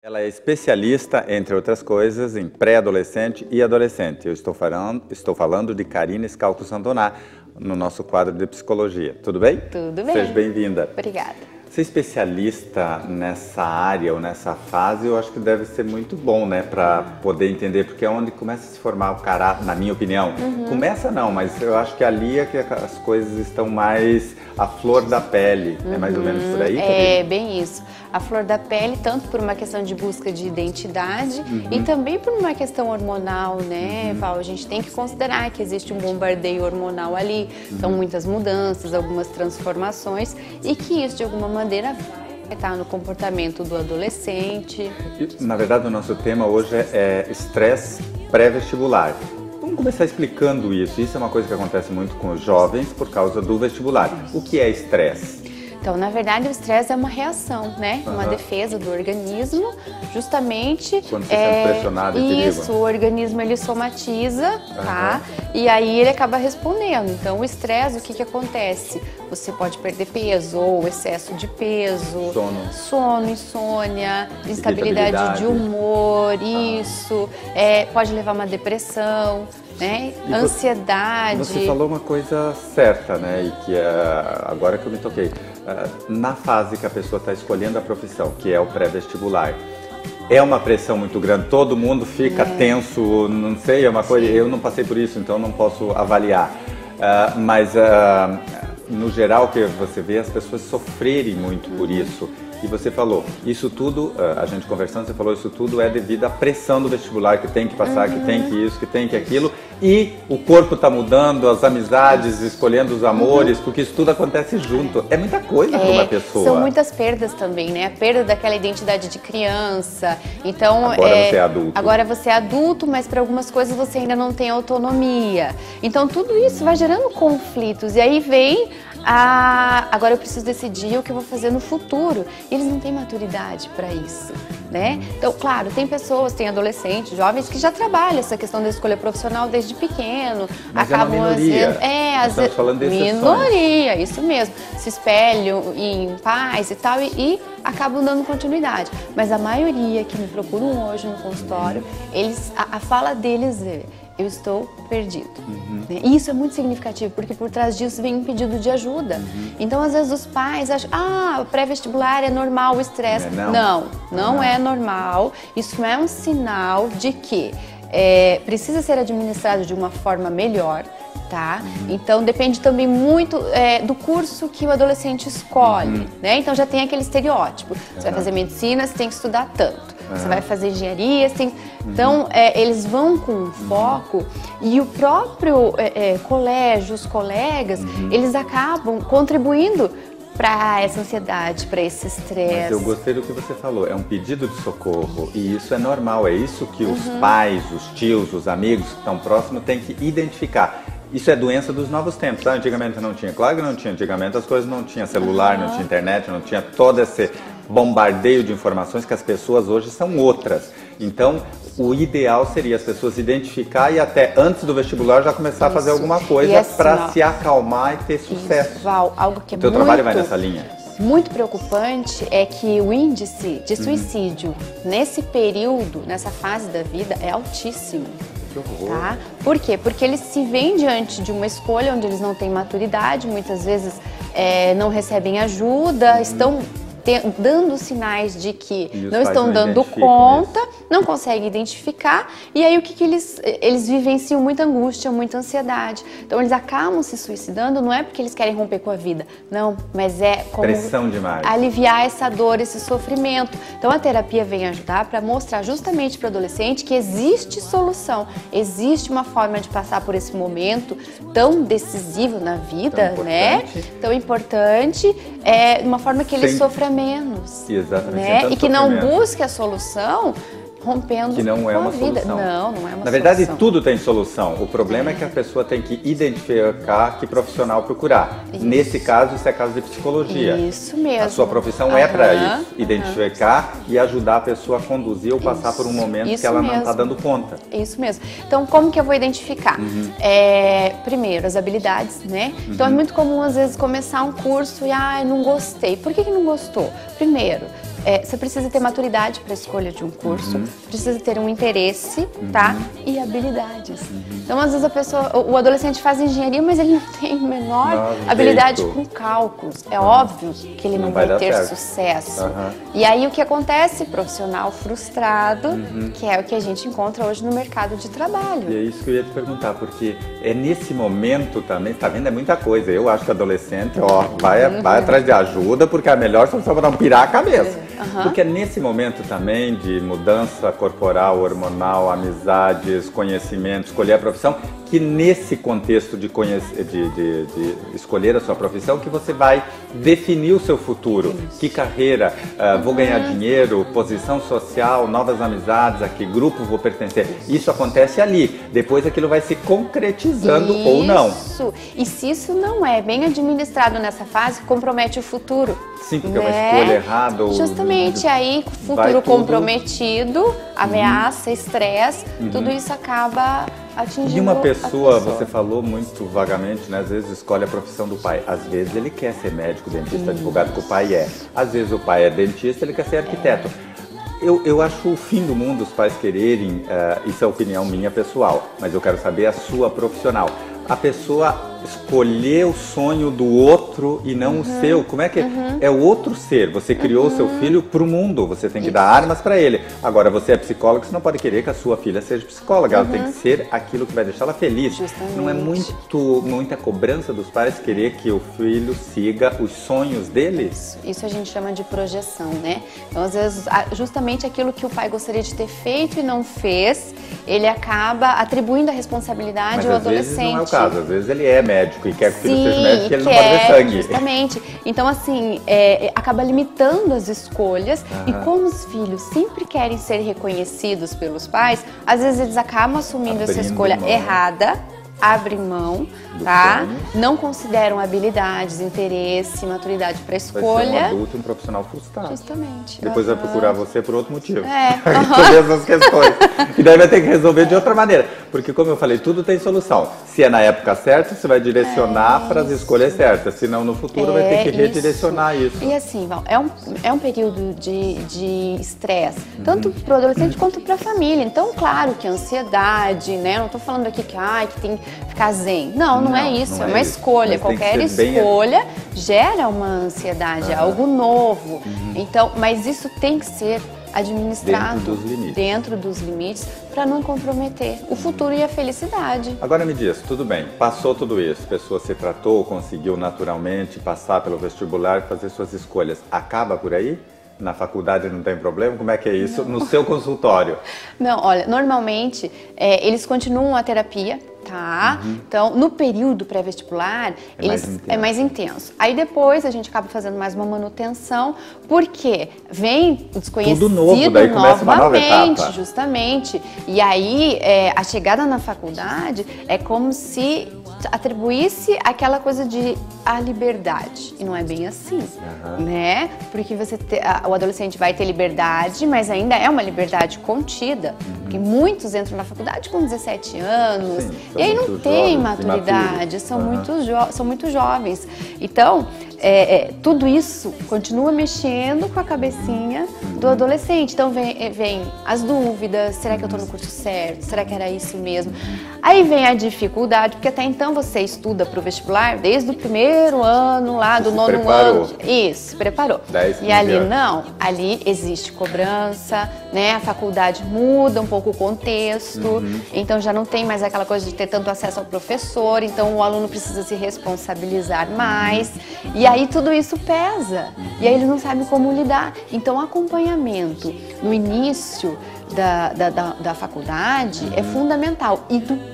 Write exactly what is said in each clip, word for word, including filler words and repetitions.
Ela é especialista, entre outras coisas, em pré-adolescente e adolescente. Eu estou falando, estou falando de Karine Scalco Santoná, no nosso quadro de psicologia. Tudo bem? Tudo bem. Seja bem-vinda. Obrigada. Ser especialista nessa área ou nessa fase, eu acho que deve ser muito bom, né? Para poder entender, porque é onde começa a se formar o caráter, na minha opinião. Uhum. Começa não, mas eu acho que ali é que as coisas estão mais à flor da pele. Uhum. É mais ou menos por aí? É, Karine? Bem isso. A flor da pele, tanto por uma questão de busca de identidade uhum. e também por uma questão hormonal, né, uhum. Val? A gente tem que considerar que existe um bombardeio hormonal ali, uhum. São muitas mudanças, algumas transformações e que isso, de alguma maneira, vai afetar no comportamento do adolescente. Na verdade, o nosso tema hoje é estresse pré-vestibular. Vamos começar explicando isso. Isso é uma coisa que acontece muito com os jovens por causa do vestibular. O que é estresse? Então, na verdade, o estresse é uma reação, né? Uhum. Uma defesa do organismo, justamente... Quando você é, sente pressionado e Isso, o organismo ele somatiza, uhum. tá? E aí ele acaba respondendo. Então, o estresse, o que que acontece? Você pode perder peso ou excesso de peso, sono, sono insônia, instabilidade de humor, ah. isso, é, pode levar a uma depressão, né? E ansiedade. Você, você falou uma coisa certa, né? E que é agora que eu me toquei. Na fase que a pessoa está escolhendo a profissão, que é o pré-vestibular, é uma pressão muito grande, todo mundo fica é. tenso, não sei, é uma coisa, eu não passei por isso, então não posso avaliar, uh, mas uh, no geral que você vê as pessoas sofrerem muito por isso. E você falou, isso tudo, a gente conversando, você falou, isso tudo é devido à pressão do vestibular, que tem que passar, uhum. que tem que isso, que tem que aquilo. E o corpo está mudando, as amizades, escolhendo os amores, uhum. porque isso tudo acontece junto. É muita coisa é, para uma pessoa. São muitas perdas também, né? A perda daquela identidade de criança. Então, agora é, você é adulto. Agora você é adulto, mas para algumas coisas você ainda não tem autonomia. Então, tudo isso vai gerando conflitos. E aí vem... Ah, agora eu preciso decidir o que eu vou fazer no futuro. E eles não têm maturidade para isso, né? Então, claro, tem pessoas, tem adolescentes, jovens que já trabalham essa questão da escolha profissional desde pequeno. Mas acabam é uma minoria. Às vezes, é, às vezes, falando de minoria, isso mesmo. Se espelham em pais e tal e, e acabam dando continuidade. Mas a maioria que me procuram hoje no consultório, eles, a, a fala deles é: eu estou perdido. Uhum. E isso é muito significativo, porque por trás disso vem um pedido de ajuda. Uhum. Então, às vezes, os pais acham, ah, o pré-vestibular é normal, o estresse. É, não. não, não, não é normal. Isso é um sinal de que é, precisa ser administrado de uma forma melhor, tá? Uhum. Então, depende também muito é, do curso que o adolescente escolhe, uhum. né? Então, já tem aquele estereótipo. Você uhum. vai fazer medicina, você tem que estudar tanto. Uhum. Você vai fazer engenharia, você tem... Uhum. Então, é, eles vão com um foco uhum. e o próprio é, é, colégio, os colegas, uhum. eles acabam contribuindo para essa ansiedade, para esse estresse. Mas eu gostei do que você falou, é um pedido de socorro e isso é normal, é isso que os uhum. pais, os tios, os amigos que estão próximos têm que identificar. Isso é doença dos novos tempos, tá? Antigamente não tinha, claro que não tinha, antigamente as coisas não tinham celular, uhum. não tinha internet, não tinha todo esse bombardeio de informações que as pessoas hoje são outras. Então, o ideal seria as pessoas identificar e até antes do vestibular já começar isso. a fazer alguma coisa assim, para se acalmar e ter sucesso. Isso, Val, algo que é o teu muito, trabalho vai nessa linha? Muito preocupante é que o índice de suicídio uhum. nesse período, nessa fase da vida, é altíssimo. Que horror. Tá? Por quê? Porque eles se veem diante de uma escolha onde eles não têm maturidade, muitas vezes é, não recebem ajuda, uhum. estão te, dando sinais de que não estão não dando conta, isso. não conseguem identificar, e aí o que, que eles, eles vivenciam muita angústia, muita ansiedade. Então eles acabam se suicidando, não é porque eles querem romper com a vida, não, mas é como pressão demais. aliviar essa dor, esse sofrimento. Então a terapia vem ajudar para mostrar justamente para o adolescente que existe solução, existe uma forma de passar por esse momento tão decisivo na vida, tão né? Tão importante, é uma forma que ele Sem... sofra menos, exatamente, né? E que não busque a solução rompendo que não é com uma a vida. solução. Não, não é uma Na verdade, solução. tudo tem solução. O problema é. é que a pessoa tem que identificar que profissional procurar. Isso. Nesse caso, isso é caso de psicologia. Isso mesmo. A sua profissão uhum. é para isso, identificar uhum. e ajudar a pessoa a conduzir ou passar isso. por um momento isso que ela mesmo. não está dando conta. Isso mesmo. Então, como que eu vou identificar? Uhum. É, primeiro, as habilidades, né? Uhum. Então, é muito comum, às vezes, começar um curso e, ah, não gostei. Por que que não gostou? Primeiro, É, você precisa ter maturidade para a escolha de um curso, uhum. precisa ter um interesse, uhum. tá? E habilidades. Uhum. Então, às vezes a pessoa, o adolescente faz engenharia, mas ele não tem a menor não, habilidade jeito. com cálculos. É uhum. óbvio que ele não, não vai, vai ter certo. sucesso. Uhum. E aí o que acontece? Profissional frustrado, uhum. que é o que a gente encontra hoje no mercado de trabalho. E é isso que eu ia te perguntar, porque é nesse momento também, tá vendo? É muita coisa. Eu acho que adolescente, ó, vai, uhum. vai atrás de ajuda, porque a melhor solução é não pirar a cabeça. É. Uhum. Porque é nesse momento também de mudança corporal, hormonal, amizades, conhecimento, escolher a profissão, que nesse contexto de, conhecer, de, de, de escolher a sua profissão, que você vai definir o seu futuro. Isso. Que carreira, uh, vou ganhar uhum. dinheiro, posição social, novas amizades, a que grupo vou pertencer. Isso acontece ali. Depois aquilo vai se concretizando isso. ou não. Isso. E se isso não é bem administrado nessa fase, compromete o futuro. Sim, porque né? é uma escolha errada. Ou... Justamente, aí futuro comprometido, ameaça, uhum. estresse, uhum. tudo isso acaba atingindo. E uma pessoa, pessoa, você falou muito vagamente, né? Às vezes escolhe a profissão do pai. Às vezes ele quer ser médico, dentista, isso. advogado, que o pai é. Às vezes o pai é dentista, ele quer ser arquiteto. É. Eu, eu acho o fim do mundo os pais quererem, uh, isso é opinião minha pessoal, mas eu quero saber a sua profissional. A pessoa escolher o sonho do outro e não uhum. o seu. Como é que uhum. é o outro ser? Você criou o uhum. seu filho para o mundo, você tem que Isso. dar armas para ele. Agora, você é psicólogo, você não pode querer que a sua filha seja psicóloga. Uhum. Ela tem que ser aquilo que vai deixar ela feliz. Justamente. Não é muito, muita cobrança dos pais querer que o filho siga os sonhos deles? Isso, Isso a gente chama de projeção, né? Então, às vezes, justamente aquilo que o pai gostaria de ter feito e não fez, ele acaba atribuindo a responsabilidade Mas, ao às adolescente. Vezes não é o caso, às vezes ele é médico e quer que o filho Sim, seja médico e ele quer, não pode ver sangue. Justamente. Então, assim, é, acaba limitando as escolhas ah. e como os filhos sempre querem ser reconhecidos pelos pais, às vezes eles acabam assumindo Abrindo essa escolha mão. errada, abrem mão, Do tá? Sonho. Não consideram habilidades, interesse, maturidade para escolha. Vai ser um adulto, um profissional frustrado. Justamente. Depois uhum. vai procurar você por outro motivo. É. Sobre essas questões. E daí vai ter que resolver de outra maneira. Porque, como eu falei, tudo tem solução. Se é na época certa, você vai direcionar é para as escolhas certas. Senão, no futuro, é vai ter que redirecionar isso. isso. E assim, é um, é um período de estresse, uhum. tanto para o adolescente quanto para a família. Então, claro que a ansiedade, né? Não estou falando aqui que, ai, que tem que ficar zen. Não, não, não é isso. Não é, é uma isso. escolha. Qualquer escolha bem... gera uma ansiedade, é algo novo. Uhum. Então, mas isso tem que ser administrado dentro dos limites, dentro dos limites para não comprometer o futuro e a felicidade. Agora me diz, tudo bem, passou tudo isso, a pessoa se tratou, conseguiu naturalmente passar pelo vestibular, fazer suas escolhas. Acaba por aí? Na faculdade não tem problema? Como é que é isso não. no seu consultório? Não, olha, normalmente é, eles continuam a terapia, tá? Uhum. Então, no período pré-vestibular, é, eles mais é mais intenso. Aí depois a gente acaba fazendo mais uma manutenção, porque vem o desconhecido Tudo novo, daí começa uma nova etapa. Justamente. E aí, é, a chegada na faculdade é como se atribuísse aquela coisa de a liberdade. E não é bem assim, uhum. né? Porque você te, a, o adolescente vai ter liberdade, mas ainda é uma liberdade contida. Uhum. Porque muitos entram na faculdade com dezessete anos. Sim, e aí não tem maturidade, são, uhum. muito são muito jovens. Então, é, é, tudo isso continua mexendo com a cabecinha uhum. do adolescente. Então, vem, vem as dúvidas, será que eu estou no curso certo? Será que era isso mesmo? Aí vem a dificuldade, porque até então você estuda para o vestibular desde o primeiro ano lá, do nono preparou. ano. Isso, se preparou. dez, e ali anos. não, ali existe cobrança, né? A faculdade muda um pouco o contexto, uhum. então já não tem mais aquela coisa de ter tanto acesso ao professor, então o aluno precisa se responsabilizar mais, uhum. e aí tudo isso pesa, uhum. e aí ele não sabe como lidar. Então, acompanhamento no início da, da, da, da faculdade uhum. é fundamental, e do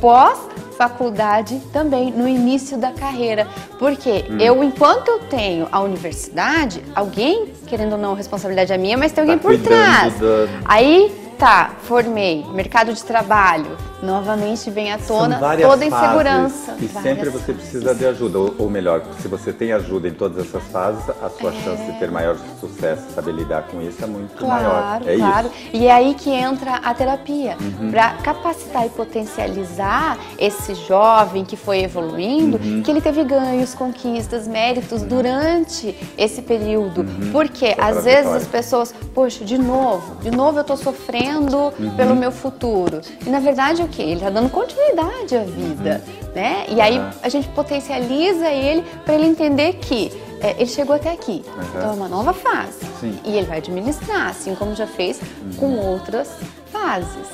pós-faculdade também, no início da carreira, porque hum. eu, enquanto eu tenho a universidade, alguém, querendo ou não, a responsabilidade é minha, mas tem alguém tá por trás. Da... Aí Tá, formei, mercado de trabalho, novamente vem à tona várias toda a fases, insegurança. E sempre você precisa de ajuda, ou, ou melhor, se você tem ajuda em todas essas fases, a sua é. chance de ter maior sucesso, saber lidar com isso é muito claro, maior. É claro. isso. E é aí que entra a terapia, uhum. para capacitar e potencializar esse jovem que foi evoluindo, uhum. que ele teve ganhos, conquistas, méritos uhum. durante esse período. Uhum. Porque às vezes as pessoas, poxa, de novo, de novo eu tô sofrendo Uhum. pelo meu futuro. E na verdade o que? Ele está dando continuidade à vida, uhum. né? E aí a gente potencializa ele para ele entender que é, ele chegou até aqui. Uhum. Então é uma nova fase. Sim. E ele vai administrar, assim como já fez uhum. com outras fases.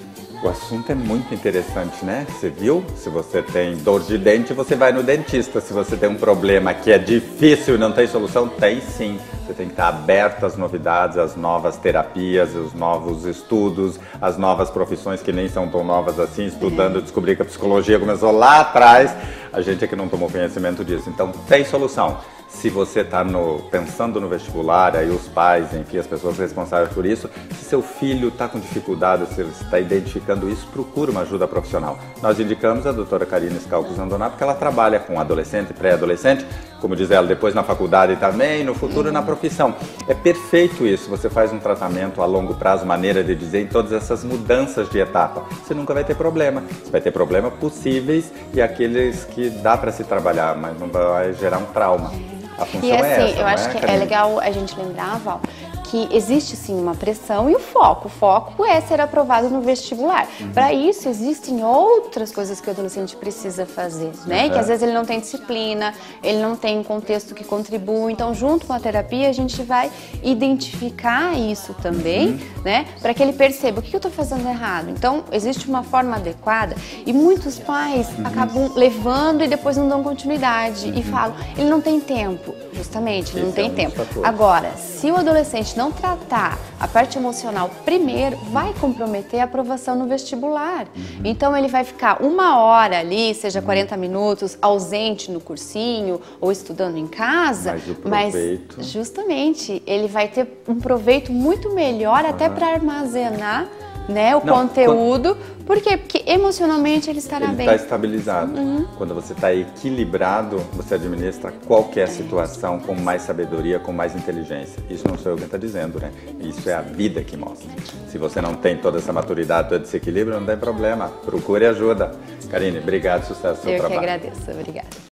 O assunto é muito interessante, né? Você viu? Se você tem dor de dente, você vai no dentista. Se você tem um problema que é difícil e não tem solução, tem sim. Você tem que estar aberto às novidades, às novas terapias, os novos estudos, as novas profissões que nem são tão novas assim. Estudando, descobri que a psicologia começou lá atrás. A gente é que não tomou conhecimento disso. Então, tem solução. Se você está pensando no vestibular, aí os pais, enfim, as pessoas responsáveis por isso, se seu filho está com dificuldade, se você está identificando isso, procure uma ajuda profissional. Nós indicamos a doutora Karine Scalco Zandonato, porque ela trabalha com adolescente, pré-adolescente, como diz ela, depois na faculdade também, no futuro na profissão. É perfeito isso, você faz um tratamento a longo prazo, maneira de dizer, em todas essas mudanças de etapa. Você nunca vai ter problema. Você vai ter problemas possíveis e aqueles que dá para se trabalhar, mas não vai gerar um trauma. A função e assim, é essa, eu acho é, que Karine? É legal a gente lembrar, Val, que existe sim uma pressão e o foco. O foco é ser aprovado no vestibular. Uhum. Para isso, existem outras coisas que o adolescente precisa fazer, né? Uhum. Que às vezes ele não tem disciplina, ele não tem um contexto que contribui. Então, junto com a terapia, a gente vai identificar isso também, uhum. né? Para que ele perceba o que eu estou fazendo errado. Então, existe uma forma adequada e muitos pais uhum. acabam levando e depois não dão continuidade uhum. e falam, ele não tem tempo. Justamente, ele não tem é um tempo. Fator. Agora, se o adolescente não tratar a parte emocional primeiro, vai comprometer a aprovação no vestibular. Uhum. Então ele vai ficar uma hora ali, seja quarenta minutos, ausente no cursinho ou estudando em casa, mas, o proveito... mas justamente ele vai ter um proveito muito melhor uhum. até para armazenar, né, o Não, conteúdo. Quando... Por quê? Porque emocionalmente ele estará ele bem. Ele está estabilizado. Uhum. Quando você está equilibrado, você administra qualquer situação com mais sabedoria, com mais inteligência. Isso não sou eu quem está dizendo, né? Isso é a vida que mostra. Se você não tem toda essa maturidade, todo esse equilíbrio, não tem problema. Procure ajuda. Karine, obrigado, sucesso no seu eu trabalho. Eu que agradeço. Obrigada.